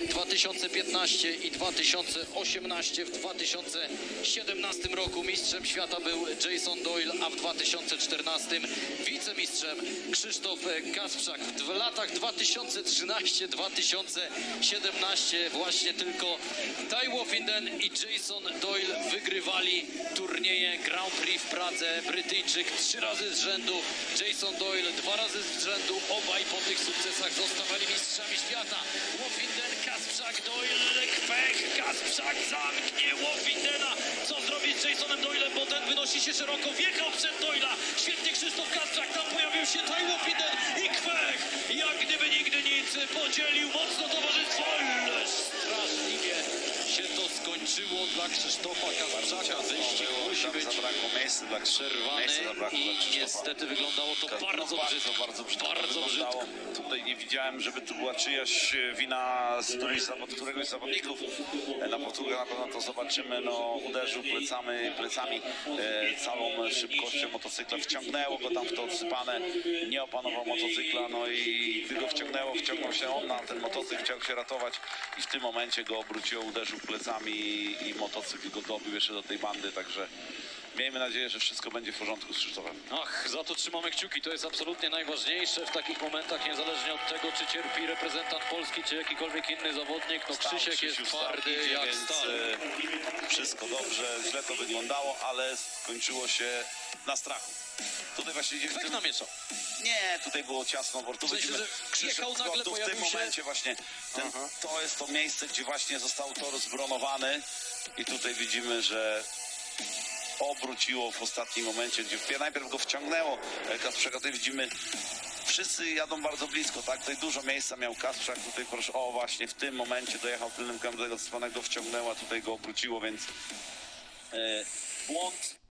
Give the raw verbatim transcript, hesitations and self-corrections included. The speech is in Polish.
dwa tysiące piętnaście i dwa tysiące osiemnaście. W dwa tysiące siedemnastym roku mistrzem świata był Jason Doyle, a w dwa tysiące czternastym wicemistrzem Krzysztof Kasprzak. W latach dwa tysiące trzynastym do dwa tysiące siedemnastego właśnie tylko Ty Woffinden i Jason Doyle wygrywali turnieje Grand Prix w Pradze. Brytyjczyk trzy razy z rzędu, Jason Doyle dwa razy z rzędu. Obaj po tych sukcesach zostawali mistrzami świata. Woffinden, Kasprzak, Doyle, Kwech, Kasprzak zamknie Woffindena. Co zrobić z Jasonem Doylem, bo ten wynosi się szeroko, wjechał przed Doyla. Świetnie Krzysztof Kasprzak, tam pojawił się Ty Woffinden i Kwech. Jak gdyby nigdy nic, podzielił mocno towarzystwo, ale straszliwie się to skończyło dla Krzysztofa Kasprzaka. Wyścig musi być zabrakło miejsca dla przerwany i niestety wyglądało to bardzo no, brzydko. Bardzo brzydko. Bardzo brzydko. Tutaj nie widziałem, żeby tu była czyjaś wina z którejś zawod, któregoś z zawodników. Na powtórkę na pewno to zobaczymy. No, uderzył plecami, plecami e, całą szybkością motocykla. Wciągnęło go tam w to odsypane. Nie opanował motocykla. No i gdy go wciągnęło, wciągnął się on na ten motocykl, chciał się ratować i w tym momencie go obróciło, uderzył plecami i, i motocykl go dobił jeszcze do tej bandy. Także miejmy nadzieję, że wszystko będzie w porządku z Krzysztofem. Ach, za to trzymamy kciuki, to jest absolutnie najważniejsze w takich momentach, niezależnie od tego, czy cierpi reprezentant Polski, czy jakikolwiek inny zawodnik. No Stał, Krzysiek jest Krzysiu twardy idzie, jak więc, stal. e, wszystko dobrze, źle to wyglądało, ale skończyło się na strachu. Tutaj właśnie gdzieś w Kwek tym... namieszał. Nie, tutaj było ciasno, bo tu W sensie, widzimy że Krzysiek jechał nagle, tu w tym pojawił się- momencie właśnie, ten, Aha. to jest to miejsce, gdzie właśnie został tor zbronowany i tutaj widzimy, że obróciło w ostatnim momencie, gdzie wpierw- najpierw go wciągnęło Kasprzaka. Tutaj widzimy, wszyscy jadą bardzo blisko, tak? Tutaj dużo miejsca miał Kasprzak, tutaj proszę, o właśnie w tym momencie dojechał tylnym kołem do tego, wciągnęło, a tutaj go obróciło, więc e, błąd